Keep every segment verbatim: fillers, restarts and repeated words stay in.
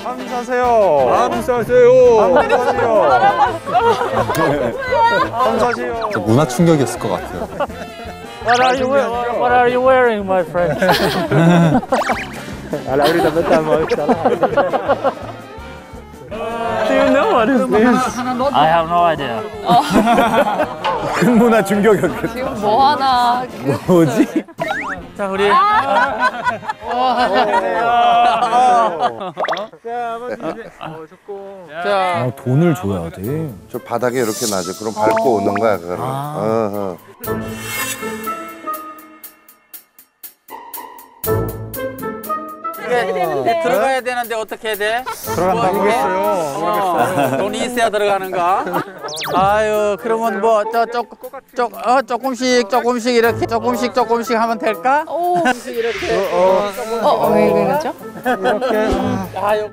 함 사세요. 함 사세요. 함 사세요. 함 사세요. 문화 충격이었을 것 같아요. What are you wearing? What are you wearing, my friend? Ala ahorita metamos Do you know what is this? I have no idea. 큰 문화 충격이었겠다. 지금 뭐 하나. 뭐지? 자, 우리. 자, 아, 돈을 줘야 돼. 저 바닥에 이렇게 놔줘. 그럼 밟고 오는 거야, 그거를. 아. 어허. 이게 들어가야 되는데 어떻게 해야 돼? 들어간다 모르겠어요. 어, 돈이 있어야 들어가는가? 아유, 그러면 뭐 저 조금 어 조금씩 조금씩 이렇게 조금씩 조금씩 하면 될까? 오. 조금씩 이렇게. 어, 어, 왜 그러죠? 아유.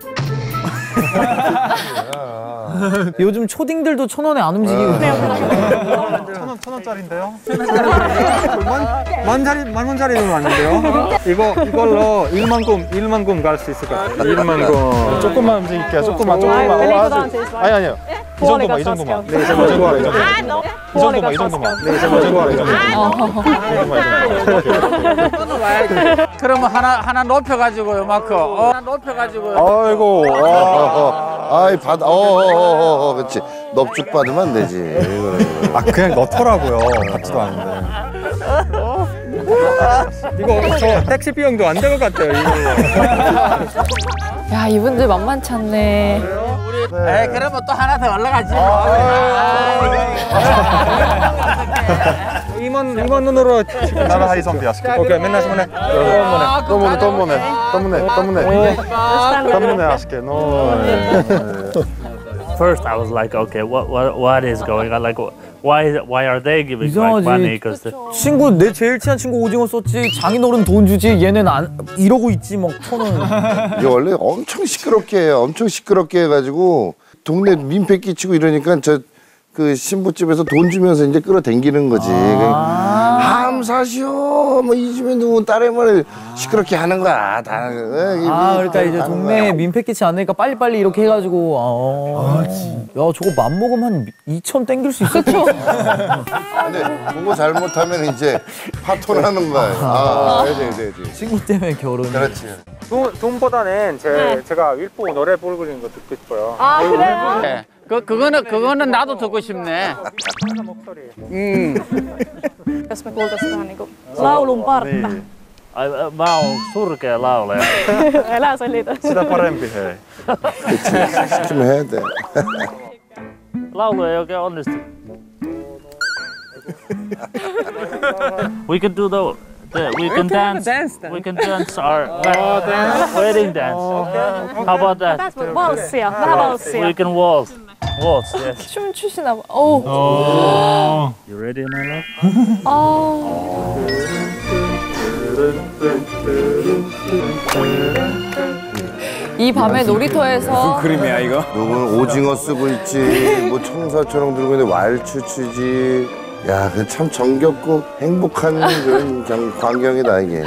요즘 초딩들도 천 원에 안 움직이고. 천 원, 천 원짜리인데요? 만, 만짜리, 만 원짜리는 아닌데요? 이거, 이걸로 일만큼, 일만큼 갈 수 있을 것 같아요. 일만큼. 조금만 움직일게요, 조금만, 조금만. 어, 아주, 아니, 아니요. 이 정도만, 이 정도만. 네, 이 정도만, 이 정도만. 이 정도만, 이 정도만. 네, 이 정도만, 이 정도만. 그러면 하나 하나 높여가지고요, 마크. 어, 하나 높여가지고요. 아이고, 어, 아이 받아, 어, 어, 어, 어, 그렇지. 넙죽 받으면 안 되지. 이거는. 아 그냥 넣더라고요. 같지도 않은데. 이거 저 택시 비용도 안 될 것 같아요, 이거. 야, 이분들 만만치 않네. 에이, 그러면 또 하나 더 올라가지. 이만, 이만 원으로 나라 하이성비 아시죠? 오케이, 맨날 쓰면 해. 떠무네, 떠무네, 떠무네, 떠무네, 떠무네 아시게. First, I was like, okay, what, what, what is going on? Like, why, why are they giving like money? Because 친구, 내 제일 친한 친구 오징어 썼지. 장인어른 돈 주지. 얘는 안 이러고 있지 막 천 원. 이게 원래 엄청 시끄럽게 해요. 엄청 시끄럽게 해가지고 동네 민폐 끼치고 이러니까 저 그 신부집에서 돈 주면서 이제 끌어당기는 거지. 아 함 사시오. 뭐 이 집에 누군 딸의 말을 시끄럽게 하는 거야. 다. 아, 그러니까 이제 동네에 민폐 끼치 않으니까 빨리빨리 이렇게 해가지고. 아, 야, 저거 맘먹으면 한 이천 땡길 수 있어. 그쵸? 근데 그거 잘못하면 이제 파토나는 거야. 아, 네, 네, 네. 친구 때문에 결혼. 그렇지. 돈, 돈보다는 제, 제가 윌포 노래 부르는 거 듣고 싶어요. 아, 그래요? 네. 그 그거는 그거는 나도 듣고 싶네. 목소리. 음. Jos me kuultaisiin vähän niinku laulun partta. I, mä oon surkea laulaja. Elä selitä. Sitä parempi, hei. 그렇지. 시키면 해야 돼. Laulu ei oikein onnistu. We can do the, the we can dance. We can dance our wedding dance. How about that? Valssia, vähän valssia. We can waltz. Waltz, yes. 춤 추시나 봐. 오. You ready, my love? 아. 이 밤에 놀이터에서 그림이야 이거? 누구는 오징어 쓰고 있지, 뭐 청사처럼 들고 있는데 왈츠 추지. 야, 그 참 정겹고 행복한 그런 경, 광경이다 이게.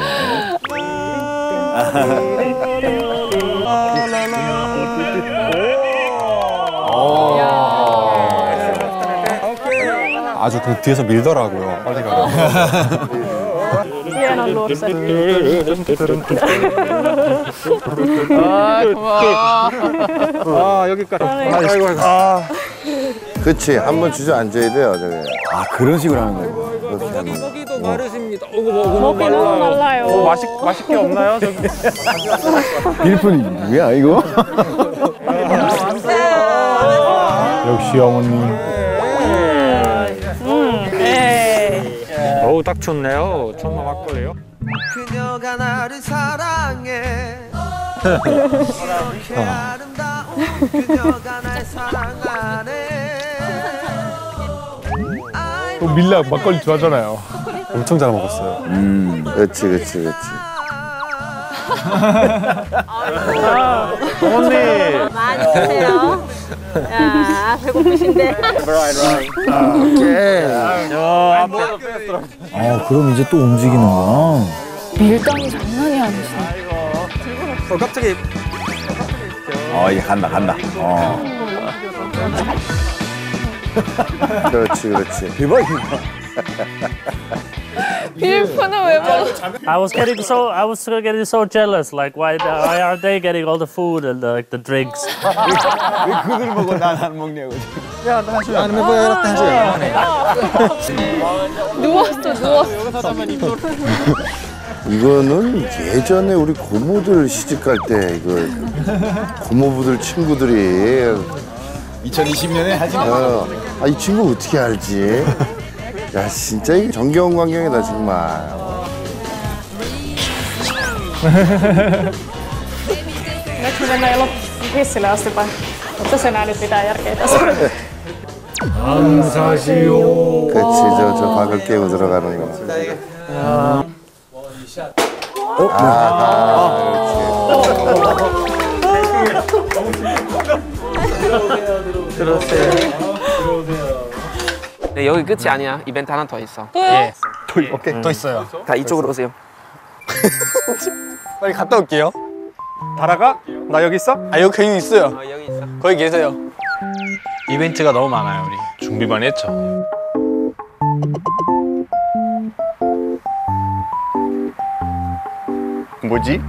아주 그 뒤에서 밀더라고요. 빨리 가라. Hienon luokse. 아, 고마워. 아, 여기까지. 아이고, 아이고. 아, 그렇지. 한번 주저앉아야 돼요, 저기. 아, 그런 식으로 하는 거예요. 그렇게 하면. 여기도 마르십니다. 어구, 뭐, 어구, Moki nuu 말라요. 뭐 맛있, 맛있게 없나요, 저기? 일푼이 뭐야 이거? 역시 어머니. 어우, 딱 좋네요. 천마 막걸리요. 그녀가 나를 사랑해. 이렇게 아름다운 그녀가 날 사랑하네. 또 밀라 막걸리 좋아하잖아요. 엄청 잘 먹었어요. 음, 그렇지, 그렇지, 그렇지. 어머니. 많이 드세요. 야, 배고프신데. 오케이. 아, 그럼 이제 또 밀당이 장난이 아니시네. 어, 갑자기. 어, 이제 간다, 간다. 어. 그렇지, 그렇지. 대박이다. 빌프는 왜 먹어? I was getting so I was getting so jealous. Like why why are they getting all the food and the, like the drinks? 왜 그들 먹어 난 안 먹냐고. 야, 나 한시 안 해봐야 한시. 누웠어, 누웠어. 이거는 예전에 우리 고모들 시집 갈 때 이거 고모부들 친구들이 이천이십 년에 하지 마. 어, 아, 이 친구 어떻게 알지? 야, 진짜 이게 정겨운 광경이다 정말. Nyt me mennään hissille asti vai? Mutta se nää nyt mitään järkeä tässä. 감사시오. 그렇지, 저, 저 박을 깨고 들어가는 거. 네, 여기 끝이 아니야. 이벤트 하나 더 있어. 또요? 오케이. 또 있어요. 다 이쪽으로 오세요. 빨리 갔다 올게요. 달아가? 나 여기 있어? 아, 여기 그냥 있어요. 어, 여기 있어. 거기 계세요. 이벤트가 너무 많아요, 우리. 준비 많이 했죠. 뭐지?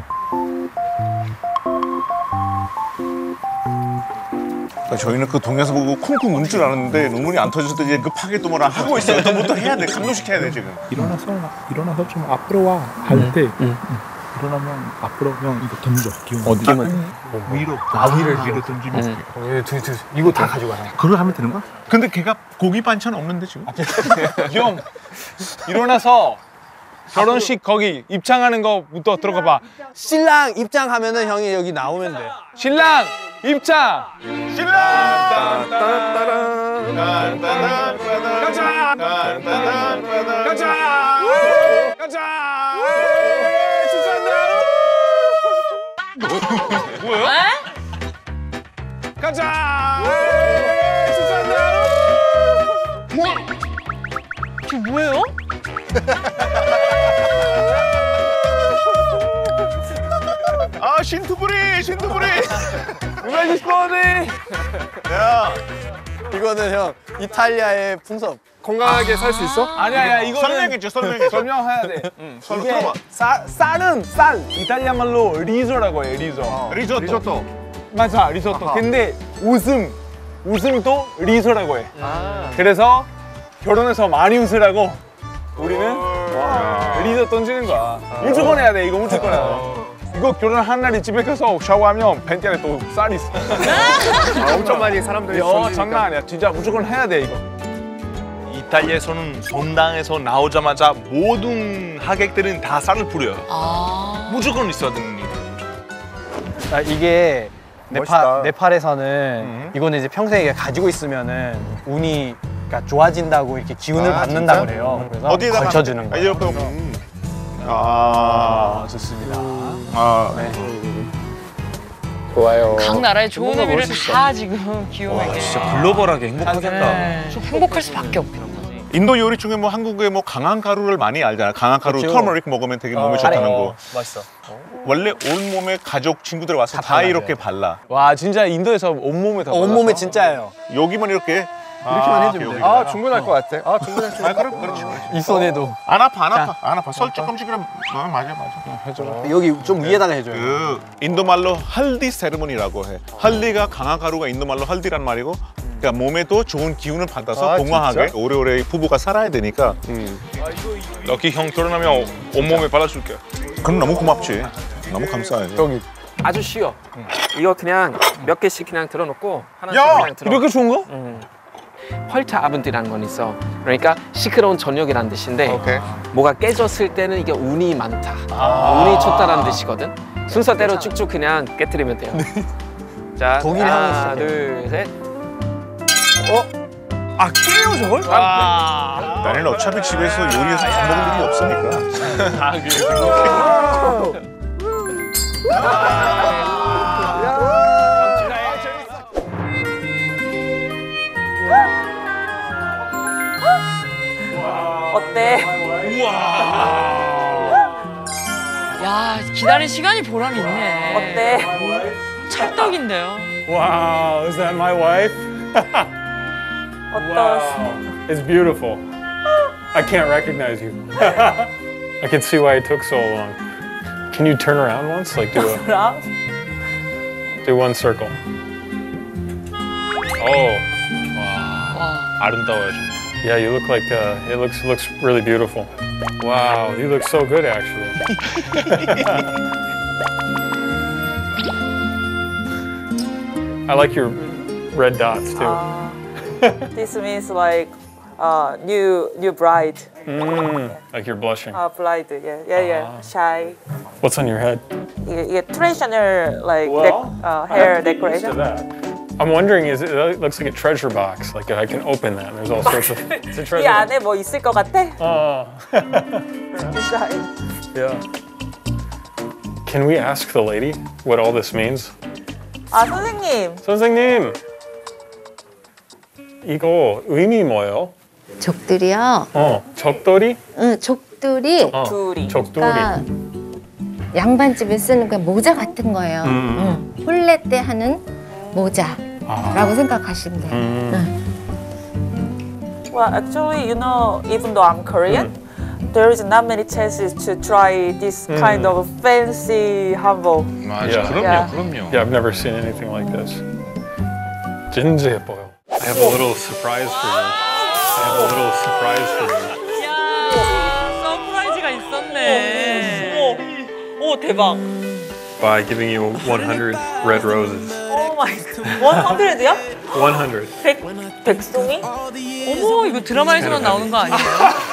저희는 그 동영상 보고 쿵쿵 울 줄 알았는데 눈물이 안 터져서 이제 급하게 또 뭐라 하고 있어요. 또 뭐 또 해야 돼. 감동시켜야 돼 지금. 일어나서 일어나서 좀 앞으로 와 할 때 일어나면 앞으로 형 이거 던져. 어디만 위로 아 위를 위로 던지면 응. 이거 다 가져가요. 그걸 하면 되는 거야? 근데 걔가 고기 반찬 없는데 지금? 형 일어나서 결혼식 거기 입장하는 거부터 들어가 봐. 신랑 입장하면은 형이 여기 나오면 돼. 신랑 입장. 신랑. 가자. 가자. 가자. 뭐예요? 가자. 이게 뭐예요? 아 신투부리 신투부리 우메지 스포니. 야 이거는 형 이탈리아의 풍습. 건강하게 살 수 있어? 아니야 아니야 이거는 설명해줘 설명해 설명해야 돼. 응, 설명 이게 들어봐. 쌀 쌀은 쌀 이탈리아 말로 리조라고 해요. 리조. 어, 리조또. 리조또. 맞아 리조또. 아하. 근데 웃음 웃음도 리조라고 해. 아. 그래서 결혼해서 많이 웃으라고 우리는 리조 던지는 거야. 무조건 해야 돼. 이거 무조건 해야 돼. 이거 결혼한 날에 집에 가서 샤워하면 벤티 안에 또 쌀이 있어. 아, 엄청 많이 사람들이 어, 장난 아니야. 진짜 무조건 해야 돼 이거. 이탈리아에서는 본당에서 나오자마자 모든 하객들은 다 쌀을 뿌려요. 아. 무조건 있어야 되는 일. 아, 이게 멋있다. 네팔, 네팔에서는 음. 이거는 이제 평생에 가지고 있으면은 운이 그러니까 좋아진다고 이렇게 기운을 아, 받는다고 진짜? 그래요. 그래서 어디에다가 걸쳐주는 아, 거예요. 이거 음. 아, 좋습니다. 아, 네. 좋아요. 각 나라의 좋은 의미를 다 지금 기용하게. 진짜 글로벌하게 행복하겠다. 네. 행복할 수밖에 없는 거지. 인도 요리 중에 뭐 한국에 뭐 강한 가루를 많이 알잖아. 강한 가루 그렇죠. 터머릭 먹으면 되게 몸에 어, 좋다는 어, 거. 맛있어. 원래 온 몸에 가족 친구들 와서 다, 발라줘요. 이렇게 발라. 와 진짜 인도에서 온몸에 다 온몸에 진짜예요. 여기만 이렇게 이렇게만 해주면 돼. 아, 충분할 것 같아. 아 충분할 것 아, 그럼 그렇지. 이 손에도. 안 아파, 안 아파, 안 아파. 설 조금씩이라면 아, 맞아, 맞아. 해줘라. 여기 좀 위에다가 해줘요. 그 인도 말로 할디 세레모니라고 해. 할디가 강한 가루가 인도 말로 할디란 말이고, 그러니까 몸에도 좋은 기운을 받아서 아, 건강하게 진짜? 오래오래 부부가 살아야 되니까. 음. 여기 형 결혼하면 온몸에 발라줄게. 그럼 너무 고맙지. 너무 감사해. 여기. 아주 쉬워. 이거 그냥 몇 개씩 그냥 들어놓고 하나씩 야! 그냥 들어. 이렇게 좋은 거? 응. 헐트 아븐트라는 건 있어. 그러니까 시끄러운 저녁이란 뜻인데 오케이. 뭐가 깨졌을 때는 이게 운이 많다. 운이 좋다라는 뜻이거든. 순서대로 쭉쭉 그냥 깨트리면 돼요. 자, 독일 하나, 향이 둘, 셋. 아 깨요 저걸? 아, 나는 어차피 집에서 요리해서 밥 먹을 일이 없으니까. 아, 그래. 어때? 야 기다린 시간이 보람 있네. 어때? 찰떡인데요. Wow, is that my wife? Wow, it's beautiful. I can't recognize you. I can see why it took so long. Can you turn around once? Like do a do one circle. Oh, wow, 아름다워요. Yeah, you look like uh, it looks looks really beautiful. Wow, you look so good actually. I like your red dots too. Uh, this means like uh, new new bride. Mm, like you're blushing. Uh, bride, yeah, yeah, yeah. Shy. What's on your head? 이게, 이게 traditional like Well, dec- uh, hair decoration. I'm wondering, is it, it looks like a treasure box. Like I can open that. And there's all sorts of. It's a 이 treasure. 안에 뭐 있을 것 같아? Oh. Shy. Yeah. Can we ask the lady what all this means? 아 선생님. 선생님, 이거 의미 뭐예요? 족들이요. 어, 적돌이? 응, 족들이. 어, 족두리. 적돌이. 그러니까 양반집에 쓰는 그 모자 같은 거예요. 음. 응. 혼례 때 하는 모자라고 아. 생각하시면 돼요. 음. 응. Well, actually, you know, even though I'm Korean, there is not many chances to try this kind of fancy hanbok. 맞아, 그럼요, Yeah. 그럼요. Yeah, I've never seen anything like this. 진짜 예뻐요. I have a little surprise for you. I have a little surprise for you. 야, 서프라이즈가 있었네. 오, 오 대박. By giving you one hundred red roses. 오 마이 갓. hundred야? one hundred. 백 백송이? 어머, 이거 드라마에서만 나오는 거 아니에요?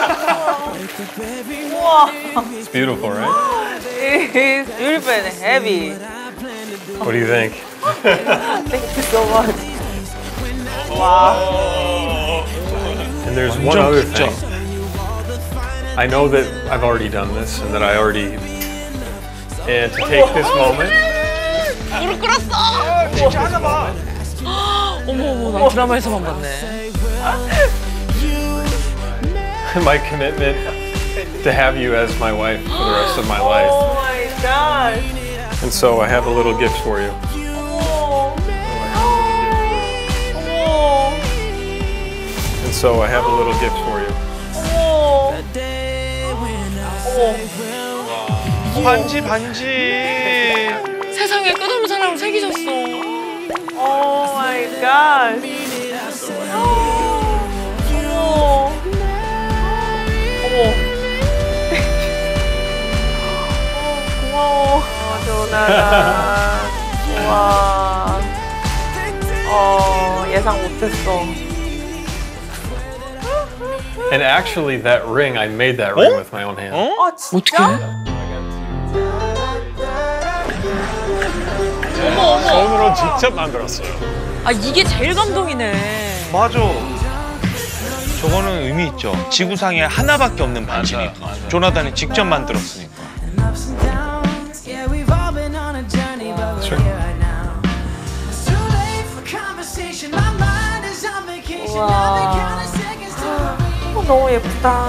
우와. It's beautiful, right? It's beautiful and heavy. What do you think? Thank you so much. Wow. And there's one other thing. I know that I've already done this and that I already. And to take this moment. 무릎 꿇었어. 진짜 하나 봐. 어머 어머, 나 드라마에서만 봤네. My commitment to have you as my wife for the rest of my life. Oh my god. And so I have a little gift for you. And so I have a little gift for you. 반지 반지. 세상에 끝없는 사랑을 새기셨어. Oh my god. 어머. 어머. 고마워. 조나단. 와. 어, 예상 못했어. And actually, that ring, I made that ring with my own hand. 아, 진짜? 어머 어머. 손으로 직접 만들었어요. 아 이게 제일 감동이네. 맞아. 저거는 의미 있죠. 지구상에 하나밖에 없는 반지니까. 조나단이 직접 만들었으니까. 우와. 어, 너무 예쁘다.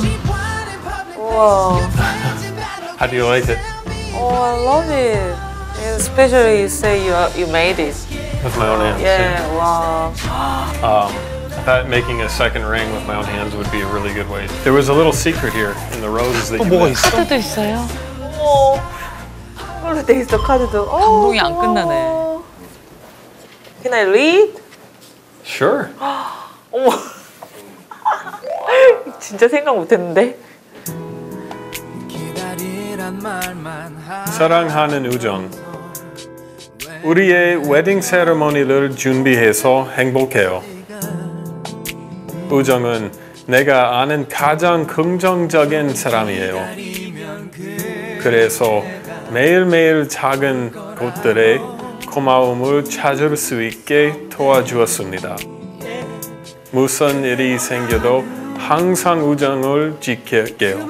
우와. How do you like it? Oh, I love it. Especially you say you you made it. With my own hands. Yeah. Wow. Um, I thought making a second ring with my own hands would be a really good way. There was a little secret here in the roses that you mixed. 카드도 있어요. 어머. 이걸로 돼 있어 카드도. 어, 감동이 안 고마워. 끝나네. Can I read? Sure. 어머. 진짜 생각 못했는데. 사랑하는 우정. 우리의 웨딩 세레모니를 준비해서 행복해요. 우정은 내가 아는 가장 긍정적인 사람이에요. 그래서 매일매일 작은 것들에 고마움을 찾을 수 있게 도와주었습니다. 무슨 일이 생겨도 항상 우정을 지킬게요.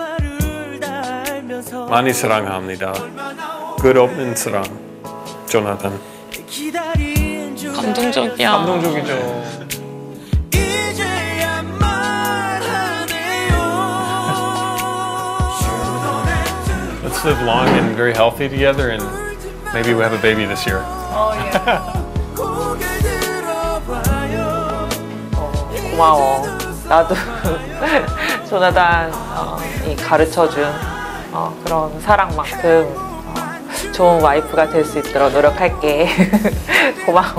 많이 사랑합니다. 끝없는 사랑. 조나단. 감동적이야. 감동적이죠. Let's live long and very healthy together, and maybe we have a baby this year. 고마워. 나도 조나단 어, 이 가르쳐준 어, 그런 사랑만큼 어, 좋은 와이프가 될 수 있도록 노력할게. 고마워.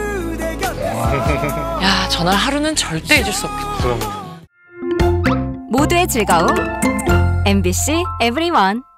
야, 전날 하루는 절대 잊을 수 없겠다. 모두의 즐거움 엠비씨 에브리원.